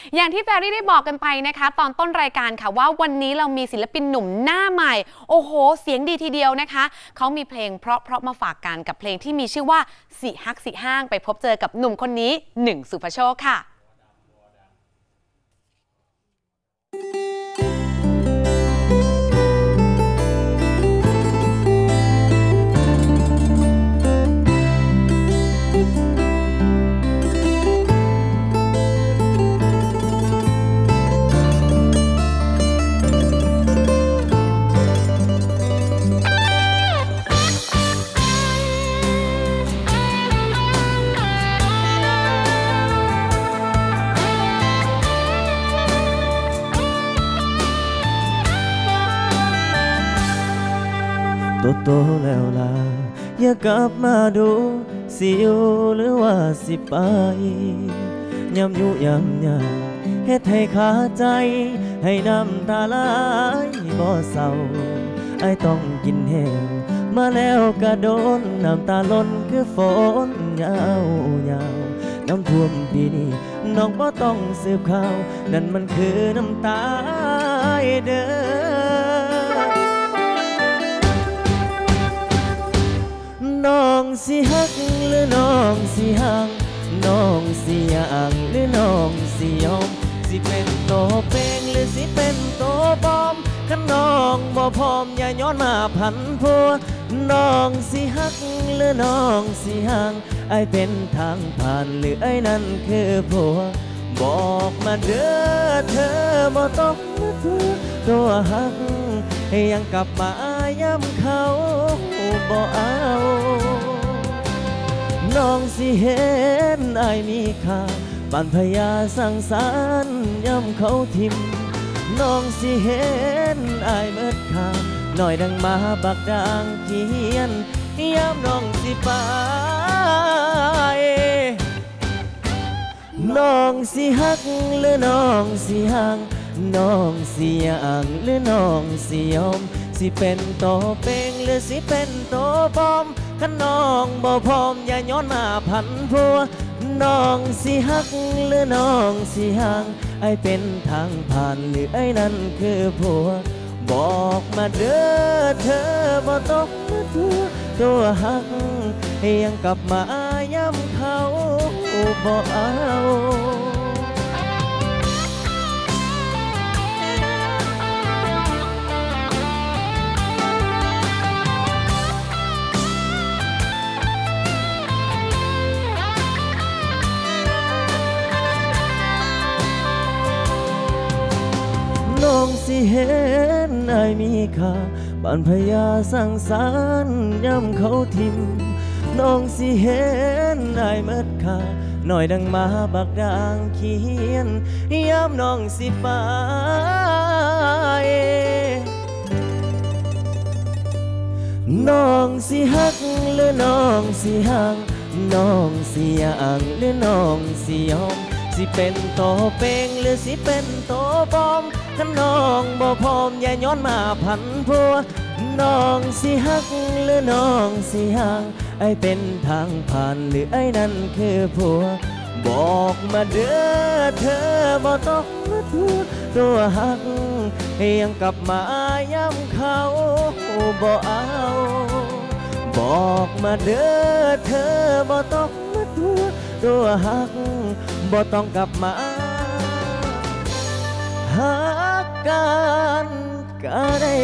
อย่างที่แฟรี่ได้บอกกันไปนะคะตอนต้นรายการค่ะว่าวันนี้เรามีศิลปินหนุ่มหน้าใหม่โอ้โหเสียงดีทีเดียวนะคะเขามีเพลงเพราะมาฝากกันกับเพลงที่มีชื่อว่าสิฮักสิห้างไปพบเจอกับหนุ่มคนนี้หนึ่งสุภโชคค่ะโตแล้วล่ะอย่ากลับมาดูสิอยู่หรือว่าสิไปย้ำอยู่ย้ำยาเฮ็ดให้ขาใจให้น้ำตาไหลบ่เศร้าไอ้ต้องกินแห้งมาแล้วกระโดนน้ำตาล้นคือฝนยาวยาวน้ำท่วมปีนี้น้องบ่ต้องสืบข่าวนั่นมันคือน้ำตาเด้อน้องสิฮักหรือน้องสิห่างน้องสิย่างหรือน้องสิยอมสิเป็นโตเป็งหรือสิเป็นโตปลอมคันน้องบ่พร้อมอย่าย้อนมาพันพัวน้องสิฮักหรือน้องสิห่างไอ้เป็นทางผ่านหรือไอ้นั่นคือผัวบอกมาเด้อเธอบ่ต้องมาตัวฮักให้ยังกลับมาย้ำเขาบ่เอาน้องสิเห็นไอ้มีค่าปานพญาสั่งสารย้ำเขาทิมน้องสิเห็นไอ้เมิดค่าหน่อยดังมาบักดังเขียนย้ำน้องสิไปน้องสิฮักหรือน้องสิห่างน้องสิย่างหรือน้องสิยอมสิเป็นโตเป็งหรือสิเป็นโตปลอมคันน้องบ่พร้อมอย่าย้อนมาพันพัวน้องสิฮักหรือน้องสิห่างไอ้เป็นทางผ่านหรือไอ้นั่นคือผัวบอกมาเด้อเธอบ่ต้องมาตัวฮักให้ยังกลับมาย้ำเขาบ่เอาน้องสิเห็นไอ้มีค่าปานพญาสั่งสารย้ำเขาทิมน้องสิเห็นไอ้เมิดค่าหน่อยดังมาบักดังเขียนย้ำน้องสิไปน้องสิฮักหรือน้องสิห่างน้องสิย่างหรือน้องสิยอมสิเป็นโตเป็งหรือสิเป็นโตปลอมคันน้องบ่พร้อมอย่าย้อนมาพันพัวน้องสิฮักหรือน้องสิห่างไอ้เป็นทางผ่านหรือไอ้นั่นคือผัวบอกมาเด้อเธอบ่ต้องมาตัวฮักให้ยังกลับมาย้ำเขาบ่เอาบอกมาเด้อเธอบ่ต้องมาตัวฮักบ่ต้องกลับมาฮักกันก็ได้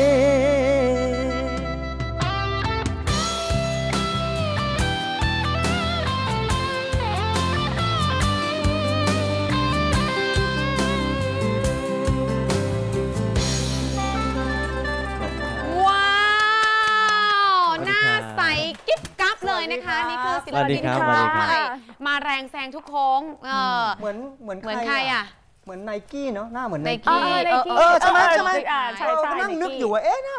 นะคะนี่คือศิลปินคนใหม่มาแรงแซงทุกโค้งเหมือนใครอ่ะเหมือนไนกี้เนาะหน้าเหมือนไนกี้ใช่ไหมนั่งนึกอยู่ว่าเอ๊ะหน้า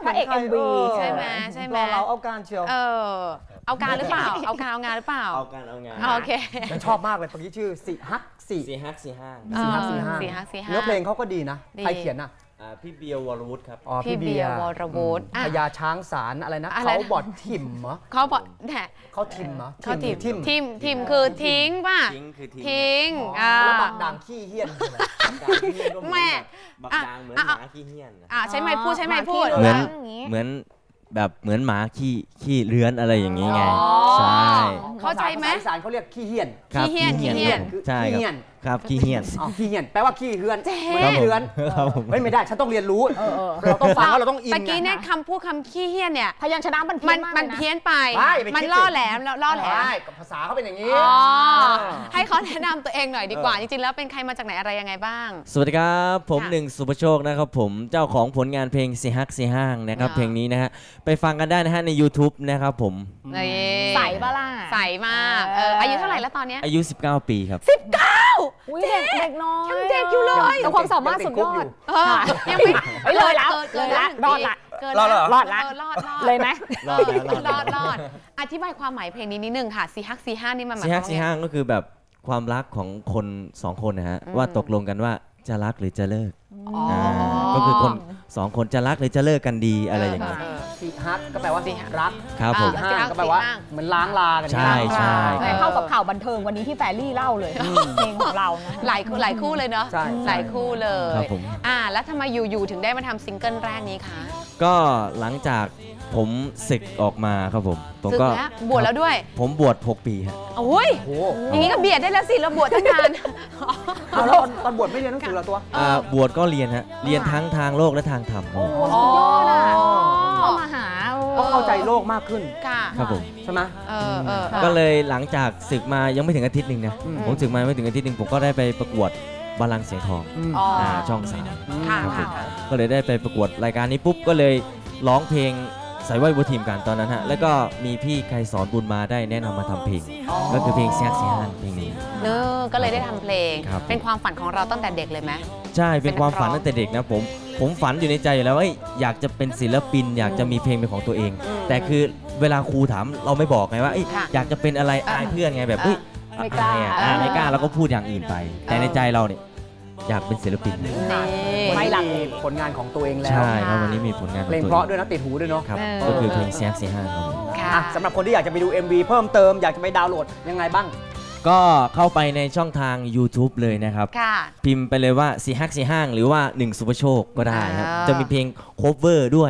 พระเอก MV ใช่ไหมใช่ไหมเราเอาการเชียวเอาการหรือเปล่าเอางานหรือเปล่าเอาการเอางานโอเคฉันชอบมากเลยเพราะชื่อสิฮักสี่สีฮักสีห้างสี่ฮักสี่ห้าสี่ฮักสี่ห้าเนื้อเพลงเขาก็ดีนะดีใครเขียนอ่ะพี่เบียร์วรวุฒิครับอ๋อพี่เบียร์วรวุฒิพญาช้างสารอะไรนะอะไรนะเขาบอดทิมเหรอเขาบอกแหมเขาทิมเหรอเขาทิมทิมทิมคือทิ้งป่ะทิ้งคือทิ้งทิ้งแล้วบักด่างขี้เฮี้ยนแม่บักดางเหมือนหมาขี้เหี้ยนใช้ไม้พูดใช้ไม้พูดเหมือนแบบเหมือนหมาขี้เลื้อนอะไรอย่างนี้ไงอ๋อใช่เข้าใจไหมภษอีสานเขาเรียกขี้เฮี้ยนครับขี้เหี้ยนคือใช่ขี้เหี้ยนครับขี้เหี้ยนอ๋อขี้เฮี้ยนแปลว่าขี้เฮือนเจ๊เหมือนขี้เฮือนครับผมเฮ้ยไม่ได้ฉันต้องเรียนรู้เราต้องฟังแล้วเราต้องอินตะกี้ไงเนี่ยคำพูดคำขี้เหี้ยนเนี่ยพยัญชนะมันเพี้ยนมากมันเลยนะเพี้ยนไปไม่ไปคิดมันล่อแหลมล่อแหลมใช่กับภาษาเขาเป็นอย่างนี้อ๋อให้เขาแนะนำตัวเองหน่อยดีกว่า จริงๆแล้วเป็นใครมาจากไหนอะไรยังไงบ้างสวัสดีครับผมค่ะหนึ่งสุภโชคนะครับผมเจ้าของผลงานเพลงสีฮักสีห้างนะครับอ่าเพลงนี้นะฮะไปฟังกันได้นะฮะใน YouTube นะครับผมนี่ใสปะล่ะใสมากอายุเท่าไหร่แล้วตอนเนี้ยอายุ 19 ปีครับอุ้ยเด็กน้อยยังเด็กอยู่เลยแต่ความสามารถสุดยอดยังไม่เฮ้ยเลยแล้วเกินเลยละ 1 รอดละเกินรอดเหรอรอดละรอดเลยไหมรอดอธิบายความหมายเพลงนี้นิดนึงค่ะสีฮักสีห้านี่มันหมายสีคฮัวาก มสีว่าไงห้างก็คือแบบความรักของคน2 คนนะฮะว่าตกลงกันว่าจะรักหรือจะเลิกอ๋อก็คือคน2 คนจะรักหรือจะเลิกกันดีอะไรอย่างเงี้ยสีฮักก็แปลว่ารักครับผมห้างก็แปลว่าเหมือนล้างลากันใช่ใช่เข้ากับข่าวบันเทิงวันนี้ที่แฟรี่เล่าเลยเพลงของเรานะหลายคู่เลยเนาะใช่หลายคู่เลครัยบผมแล้วทำไมอยู่ๆถึงได้มาทำซิงเกิลแรกนี้คะก็หลังจากผมศึกออกมาครับผมศึกก็แล้วบวชแล้วด้วยผมบวช6 ปีฮะโอ้ยโอ้โหอย่างนี้ก็เบียดได้แล้วสิเราบวชตั้งนานเอาแล้วตอนบวชไม่เรียนหนังสือเหรอตัวบวชก็เรียนฮะเรียนทั้งทางโลกและทางธรรมครับโอ้โหสุดยอดอ่ะเข้ามาหาก็เข้าใจโลกมากขึ้นค่ะครับผมใช่ไหมก็เลยหลังจากศึกมายังไม่ถึงอาทิตย์หนึ่งนะอืมผมศึกมาไม่ถึงอาทิตย์หนึ่งผมก็ได้ไปประกวดบัลลังก์เสียงทองอ๋อช่อง3 ค่ะครับผมค่ะก็เลยได้ไปประกวดรายการนี้ปุ๊บก็เลยร้องเพลงใส่ไหวบัวทีมกันตอนนั้นฮะแล้วก็มีพี่ใครสอนบุญมาได้แนะนำมาทำเพลง ก็คือเพลงเสียงเสียงเพลงนี้ก็เลยได้ทำเพลงครับเป็นความฝันของเราตั้งแต่เด็กเลยไหมใช่เป็นความฝันเป็นนักร้องตั้งแต่เด็กนะผมฝันอยู่ในใจอยู่แล้วว่าอยากจะเป็นศิลปิน อยากจะมีเพลงเป็นของตัวเอง แต่คือเวลาครูถามเราไม่บอกไงว่าอยากจะเป็นอะไรอายเพื่อนไงแบบไม่กล้าไม่กล้าเราก็พูดอย่างอื่นไป แต่ในใจเราเนี่ยอยากเป็นศิลปินนี่ไม่หลังผลงานของตัวเองแล้วใช่ครับวันนี้มีผลงานของเพลงตัวเพราะด้วยนะติดหูด้วยเนาะครับก็คือเพลงเสียงเสียงห้างครับผมค่ะอ่ะสำหรับคนที่อยากจะไปดู MV เพิ่มเติมอยากจะไปดาวน์โหลดยังไงบ้างก็เข้าไปในช่องทาง YouTube เลยนะครับค่ะพิมพ์ไปเลยว่าสีฮักสีห้างหรือว่า1สุภโชคก็ได้ครับอ่าจะมีเพลง cover ด้วย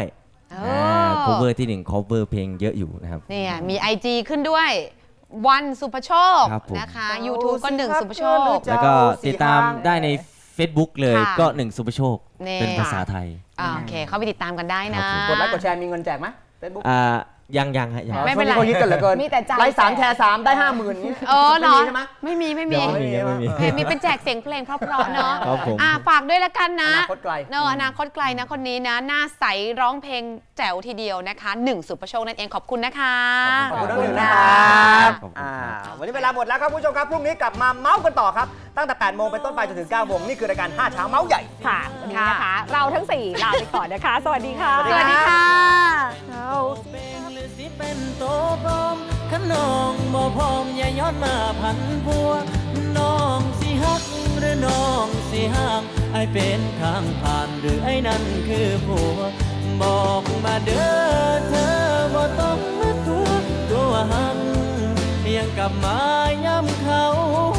cover ที่ 1 cover เพลงเยอะอยู่นะครับเนี่ยมี IG ขึ้นด้วยวันสุภโชคครับผมนะคะ YouTube ก็1สุภโชคจะแล้วก็ติดตามได้ใน Facebook เลยค่ะก็1สุภโชคนี่เป็นภาษาไทยโอเค เข้าไปติดตามกันได้นะครับผมกดไลค์กดแชร์มีเงินแจกไหม Facebook ยังฮะยังไม่เป็นไรเขาฮิตกันเหลือเกินมีแต่ใจไลค์3แชร์3ได้50,000นี้เหรอใช่ไหมไม่มีไม่มีไม่มีโอเคมีเป็นแจกเสียงเพลงเพราะๆเนาะครับผมฝากด้วยละกันนะอนาคตไกลเนอะอนาคตไกลนะคนนี้นะหน้าใสร้องเพลงแจ๋วทีเดียวนะคะ1สุภโชคนั่นเองขอบคุณนะคะขอบคุณน้องหนึ่งนะครับขอบคุณครับวันนี้เวลาหมดแล้วครับคุณผู้ชมครับ พรุ่งนี้กลับมาเมาส์กันต่อครับ ตั้งแต่ 8 โมงเป็นต้นไปจนถึง 9 โมง นี่คือรายการ 5 เช้าเมาส์ใหญ่ค่ะวันนี้นะคะ เราทั้ง 4 ลาไปก่อนนะคะ สวัสดีค่ะสวัสดีสวัสดีค่ะหรือสิเป็นโตปลอมขน้องบ่พร้อมอย่าย้อนมาพันพัวน้องสิฮักหรือน้องสิห่างไอเป็นข้างผ่านหรือไอ้นั่นคือผัวบอกมาเด้อเธอบ่ต้องมาตัวหักยังกลับมาย้ำเขา